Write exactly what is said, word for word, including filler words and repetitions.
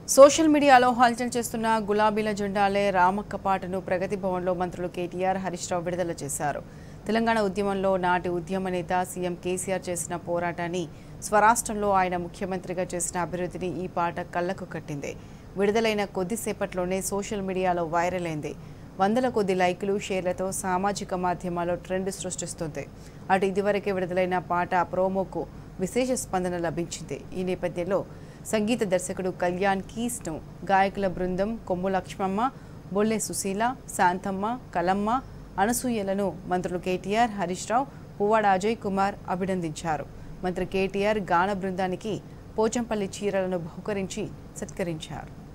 Social మీడియాలో హల్చల్ చేస్తున్న గులాబీల జెండాలే రామక్క పాటను ప్రగతి భవన్లో మంత్రులు కేటీఆర్, హరీష్ రావు విడుదల చేశారు. తెలంగాణ ఉద్యమంలో నాటి ఉద్యమ నేత సీఎం కేసీఆర్ చేసిన పోరాటాన్ని, స్వరాష్ట్రంలో ఆయన ముఖ్యమంత్రిగా చేసిన అభివృద్ధిని ఈ పాట కళ్లకు కట్టింది. విడుదలైన కొద్దిసేపట్లోనే సోషల్ మీడియాలో వైరల్ అయింది. వందల కొద్ది లైకులు, షేర్లతో సామాజిక మాధ్యమాల్లో ట్రెండ్ సృష్టిస్తుంది. అటు ఇదివరకే విడుదలైన పాట ప్రోమోకు విశేష స్పందన లభించింది. ఈ నేపథ్యంలో సంగీత దర్శకుడు కళ్యాణ్ కీస్ను గాయకుల బృందం కొమ్ము లక్ష్మమ్మ, బొల్లె సుశీల, శాంతమ్మ, కలమ్మ, అనసూయలను మంత్రులు కేటీఆర్, హరీష్ రావు, పువ్వాడ అజయ్ కుమార్ అభినందించారు. మంత్రి కేటీఆర్ గాన బృందానికి పోచంపల్లి చీరలను బహుకరించి సత్కరించారు.